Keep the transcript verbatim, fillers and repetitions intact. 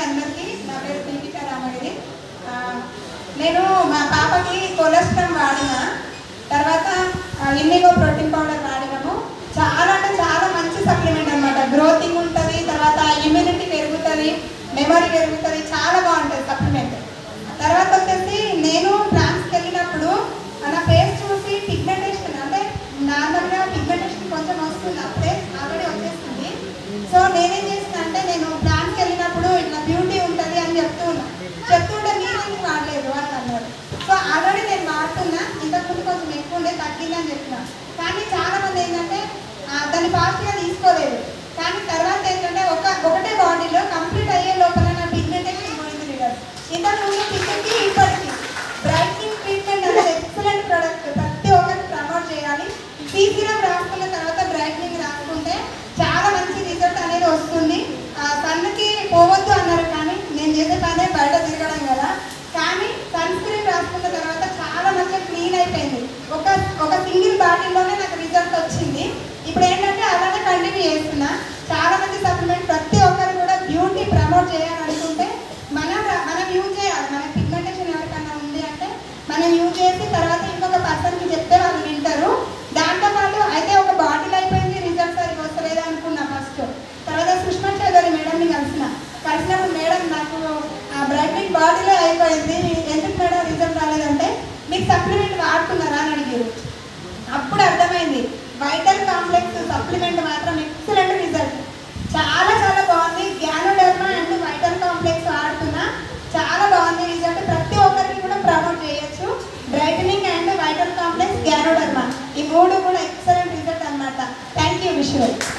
అందరికీ. నా పేరు దీపికా రామగిరి. నేను మా పాపకి కొలెస్ట్రాల్ వాడిన తర్వాత ఇండిగో ప్రోటీన్ పౌడర్ వాడినాము. చాలా అంటే చాలా మంచి సప్లిమెంట్ అనమాట. గ్రోతింగ్ ఉంటుంది, తర్వాత ఇమ్యూనిటీ పెరుగుతుంది, మెమరీ పెరుగుతుంది, చాలా బాగుంటుంది సప్లిమెంట్. తర్వాత వచ్చేసి నేను ఫ్రాన్స్కి వెళ్ళినప్పుడు నా ఫేస్ చూసి పిగ్మెంటేషన్ అంటే నార్మల్గా పిగ్మెంటేషన్ కొంచెం వస్తుంది, అప్పుడే ఆల్రెడీ వచ్చేస్తుంది. సో నేనేం చేసిన అంటే నేను ఫ్రాన్స్కి వెళ్ళినప్పుడు ఇట్లా బ్యూటీ ఉంటుంది అని చెప్తూ ఉన్నా. చెప్తుంటే మీరేం వాడలేదు అని అన్నారు. సో ఆల్రెడీ నేను వాడుతున్నా, ఇంతకుముందు కొంచెం ఎక్కువ ఉండే తగ్గిందని చెప్పిన. కానీ చాలా మంది ఏంటంటే దాన్ని ఫాస్ట్గా తీసుకోలేదు. కానీ తర్వాత ఏంటంటే ఒక ఒకటే బాడీలో కంప్లీట్ అయ్యే లోపల నా పిగ్మెంటేషన్ పోయింది లీడర్. ఇంతకుముందు పిగ్మెంట్కి ఇప్పటికి బ్రైట్నింగ్ ట్రీట్మెంట్ అనేది ఎక్సలెంట్ ప్రోడక్ట్, ప్రతి ఒక్కరికి ప్రమోట్ చేయాలి. సీసీరం రాసుకున్న తర్వాత బ్రైట్నింగ్ రాసుకుంటే చాలా మంచి రిజల్ట్ అనేది వస్తుంది. సన్కి పోవద్దు అన్నారు, కానీ నేను చేసే పనే బయట తిరగడం కదా. కానీ సన్ స్క్రీన్ రాసుకున్న తర్వాత చాలా మంచిగా క్లీన్ అయిపోయింది. ఒక ఒక సింగిల్ బాటిల్లోనే నాకు రిజల్ట్ వచ్చింది. ఇప్పుడు ఏంటంటే అలానే కంటిన్యూ చేస్తున్నా. చాలా మంది సప్లిమెంట్ ప్రతి ఒక్కరు కూడా బ్యూటీ ప్రమోట్ చేయాలని అనుకుంటే మనం మనం యూజ్ చేయాలి. మన పిగ్మెంటేషన్ ఎవరికన్నా ఉంది అంటే మనం యూజ్ చేసి తర్వాత ఇంకొక పర్సన్కి చెప్తే వాళ్ళు వింటారు. దాంతోపాటు అయితే ఒక బాటిల్ అయిపోయింది, రిజల్ట్ సరిగ్గా వస్తలేదు అనుకున్నా ఫస్ట్. తర్వాత సుష్మా చౌదరి మేడంని కలిసిన కలిసినప్పుడు మేడం నాకు బ్రైట్నింగ్ బాటిలే అయిపోయింది, ఎందుకు మేడం రిజల్ట్ రాలేదంటే మీకు సప్లిమెంట్ వాడుతున్నారా అని అడిగారు. అప్పుడు అర్థమైంది వైటల్ కాంప్లెక్స్ సప్లిమెంట్ మాత్రం ఎక్సలెంట్ రిజల్ట్, చాలా చాలా బాగుంది. గ్యానోడర్మా అండ్ వైటల్ కాంప్లెక్స్ వాడుతున్నా, చాలా బాగుంది రిజల్ట్. ప్రతి ఒక్కరికి కూడా ప్రమోట్ చేయొచ్చు. Brightening and vital complex, ganoderma ఈ మూడు కూడా ఎక్సలెంట్ రిజల్ట్ అనమాట. థ్యాంక్ యూ విశ్వ.